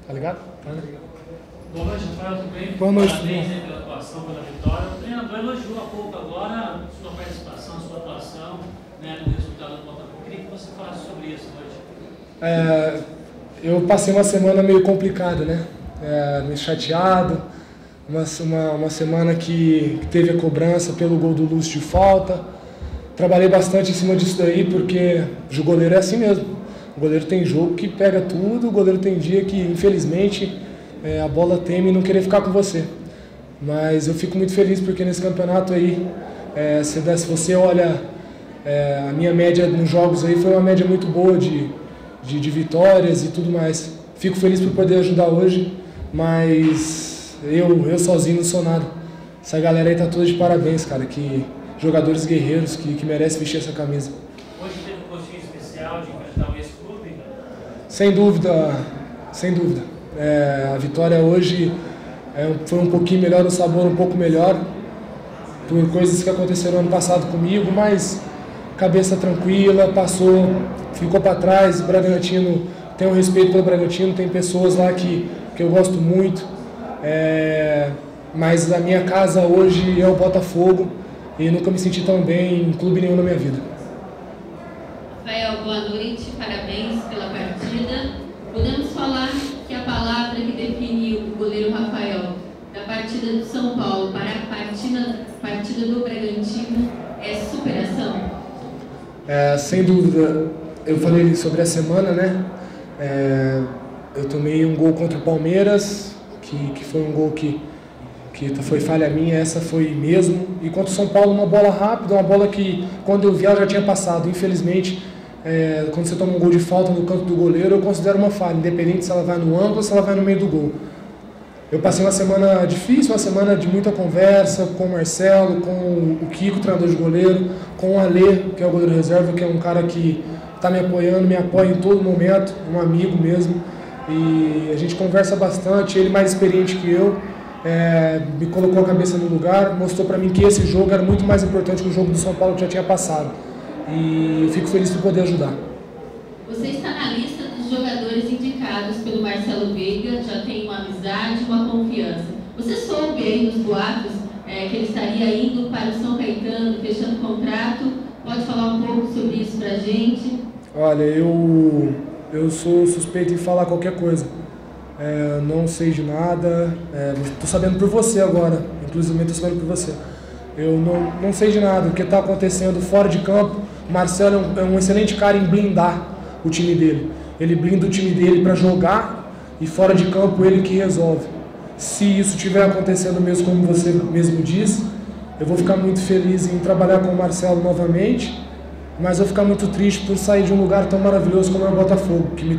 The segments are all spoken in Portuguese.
Tá ligado? Boa noite, Rafael, tudo bem? Boa noite. Parabéns pela atuação, pela vitória. O treinador elogiou há pouco agora sua participação, sua atuação, né, no resultado do Botafogo. Queria que você falasse sobre isso hoje. Eu passei uma semana meio complicada, né? Meio chateado. Uma semana que teve a cobrança pelo gol do Lúcio de falta. Trabalhei bastante em cima disso daí, porque o goleiro é assim mesmo. O goleiro tem jogo que pega tudo, o goleiro tem dia que, infelizmente, a bola teme não querer ficar com você. Mas eu fico muito feliz porque nesse campeonato aí, se você olha a minha média nos jogos aí, foi uma média muito boa de vitórias e tudo mais. Fico feliz por poder ajudar hoje, mas eu sozinho não sou nada. Essa galera aí tá toda de parabéns, cara, que jogadores guerreiros que merecem vestir essa camisa. Hoje teve um gostinho especial de enfrentar o ex-clube? Sem dúvida, sem dúvida. A vitória hoje foi um pouquinho melhor, o sabor um pouco melhor, por coisas que aconteceram ano passado comigo, mas cabeça tranquila, passou, ficou para trás. O Bragantino, tenho respeito pelo Bragantino, tem pessoas lá que eu gosto muito, mas a minha casa hoje é o Botafogo e nunca me senti tão bem em clube nenhum na minha vida. Rafael, boa noite, parabéns pela partida. Podemos falar que a palavra que definiu o goleiro Rafael da partida do São Paulo para a partida do Bragantino é superação? Sem dúvida. Eu falei sobre a semana, né? Eu tomei um gol contra o Palmeiras, que foi um gol que foi falha minha, essa foi mesmo. E contra o São Paulo, uma bola rápida, uma bola que quando eu vi ela já tinha passado. Infelizmente, quando você toma um gol de falta no canto do goleiro, eu considero uma falha, independente se ela vai no ângulo ou se ela vai no meio do gol. Eu passei uma semana difícil, uma semana de muita conversa com o Marcelo, com o Kiko, treinador de goleiro, com o Alê, que é o goleiro reserva, que é um cara que está me apoiando, me apoia em todo momento, um amigo mesmo. E a gente conversa bastante, ele mais experiente que eu, me colocou a cabeça no lugar, mostrou para mim que esse jogo era muito mais importante que o jogo do São Paulo que já tinha passado. E eu fico feliz por poder ajudar. Você está na lista dos jogadores indicados pelo Marcelo Veiga, já tem uma amizade, uma confiança. Você soube aí nos boatos que ele estaria indo para o São Caetano, fechando contrato? Pode falar um pouco sobre isso para a gente? Olha, eu sou suspeito em falar qualquer coisa. Não sei de nada, estou sabendo por você agora, inclusive estou sabendo por você. Eu não sei de nada, o que está acontecendo fora de campo. O Marcelo é um excelente cara em blindar o time dele. Ele blinda o time dele para jogar e fora de campo ele que resolve. Se isso estiver acontecendo mesmo como você mesmo disse, eu vou ficar muito feliz em trabalhar com o Marcelo novamente, mas vou ficar muito triste por sair de um lugar tão maravilhoso como é o Botafogo, que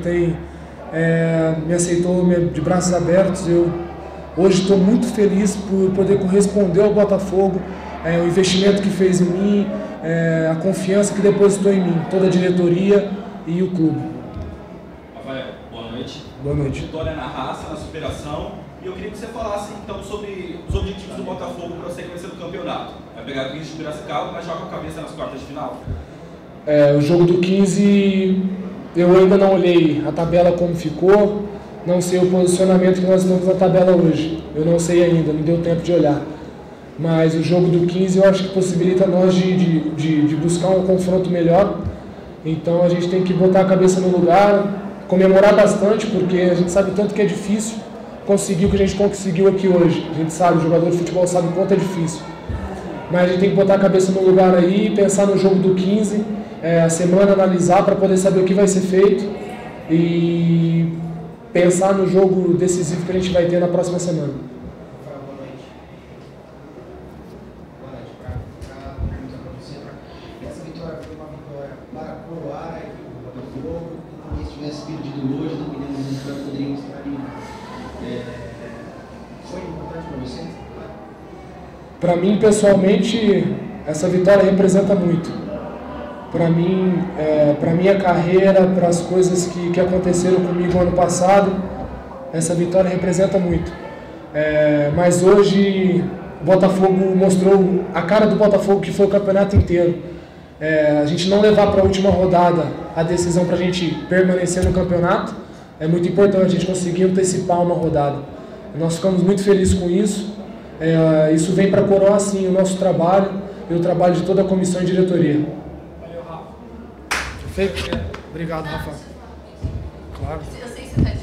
me aceitou de braços abertos. Eu hoje estou muito feliz por poder corresponder ao Botafogo, o investimento que fez em mim, a confiança que depositou em mim, toda a diretoria e o clube. Rafael, boa noite. Boa noite. Vitória na raça, na superação. E eu queria que você falasse então sobre os objetivos do Botafogo para a sequência do campeonato. Vai pegar o 15 de Piracicaba, mas joga a cabeça nas quartas de final. O jogo do 15, eu ainda não olhei a tabela como ficou, não sei o posicionamento que nós estamos na tabela hoje. Eu não sei ainda, não deu tempo de olhar. Mas o jogo do 15 eu acho que possibilita nós de buscar um confronto melhor. Então a gente tem que botar a cabeça no lugar, comemorar bastante, porque a gente sabe tanto que é difícil conseguir o que a gente conseguiu aqui hoje. A gente sabe, o jogador de futebol sabe o quanto é difícil. Mas a gente tem que botar a cabeça no lugar aí, pensar no jogo do 15, a semana analisar para poder saber o que vai ser feito e pensar no jogo decisivo que a gente vai ter na próxima semana. Essa vitória foi uma vitória para coroar a equipe do Botafogo. Se tivesse perdido hoje, dependendo do resultado, poderíamos estar ali. Foi importante para você? Para mim, pessoalmente, essa vitória representa muito. Para mim, para minha carreira, para as coisas que aconteceram comigo ano passado, essa vitória representa muito. Mas hoje, o Botafogo mostrou a cara do Botafogo, que foi o campeonato inteiro. A gente não levar para a última rodada a decisão para a gente permanecer no campeonato, é muito importante, a gente conseguir antecipar uma rodada. Nós ficamos muito felizes com isso. Isso vem para coroar, sim, o nosso trabalho e o trabalho de toda a comissão e diretoria. Valeu, Rafa. Perfeito? Obrigado, Rafa. Claro. Eu sei que você está